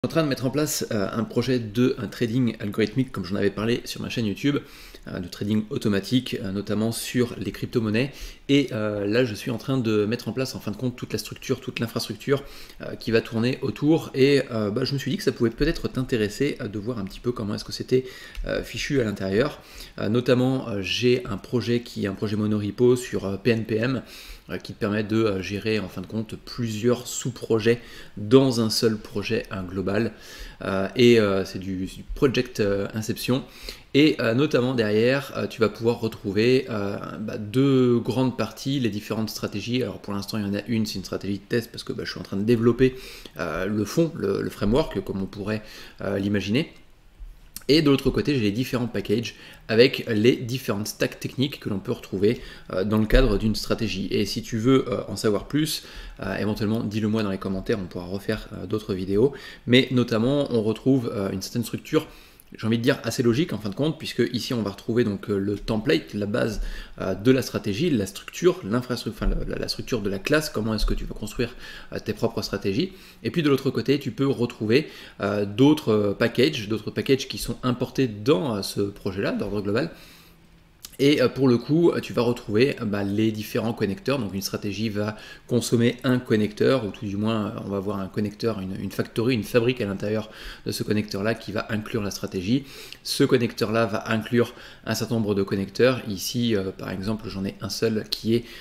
En train de mettre en place un projet de trading algorithmique, comme j'en avais parlé sur ma chaîne YouTube, de trading automatique, notamment sur les crypto-monnaies. Et là, je suis en train de mettre en place, en fin de compte, toute la structure, toute l'infrastructure qui va tourner autour. Et je me suis dit que ça pouvait peut-être t'intéresser de voir un petit peu comment est-ce que c'était fichu à l'intérieur. Notamment, j'ai un projet qui est un projet monorepo sur PNPM, qui te permet de gérer en fin de compte plusieurs sous-projets dans un seul projet global. C'est du Project Inception. Et notamment derrière, tu vas pouvoir retrouver deux grandes parties, les différentes stratégies. Alors pour l'instant, il y en a une, c'est une stratégie de test parce que je suis en train de développer le fond, le framework, comme on pourrait l'imaginer. Et de l'autre côté, j'ai les différents packages avec les différentes stacks techniques que l'on peut retrouver dans le cadre d'une stratégie. Et si tu veux en savoir plus, éventuellement dis-le moi dans les commentaires, on pourra refaire d'autres vidéos. Mais notamment, on retrouve une certaine structure, j'ai envie de dire assez logique en fin de compte, puisque ici on va retrouver donc le template, la base de la stratégie, la structure, l'infrastructure, enfin la structure de la classe, comment est-ce que tu vas construire tes propres stratégies. Et puis de l'autre côté, tu peux retrouver d'autres packages qui sont importés dans ce projet-là d'ordre global. Et pour le coup, tu vas retrouver les différents connecteurs. Donc une stratégie va consommer un connecteur, ou tout du moins on va avoir un connecteur, une factory, une fabrique à l'intérieur de ce connecteur-là qui va inclure la stratégie. Ce connecteur-là va inclure un certain nombre de connecteurs. Ici, par exemple, j'en ai un seul qui est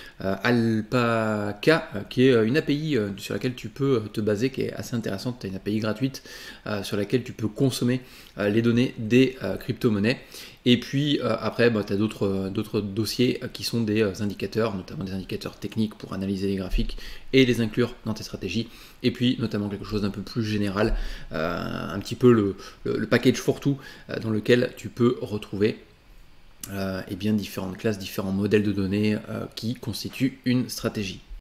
Alpaca, qui est une API sur laquelle tu peux te baser, qui est assez intéressante. Tu as une API gratuite sur laquelle tu peux consommer les données des crypto-monnaies. Et puis après, tu as d'autres dossiers qui sont des indicateurs, notamment des indicateurs techniques pour analyser les graphiques et les inclure dans tes stratégies. Et puis notamment quelque chose d'un peu plus général, un petit peu le package for tout dans lequel tu peux retrouver différentes classes, différents modèles de données qui constituent une stratégie.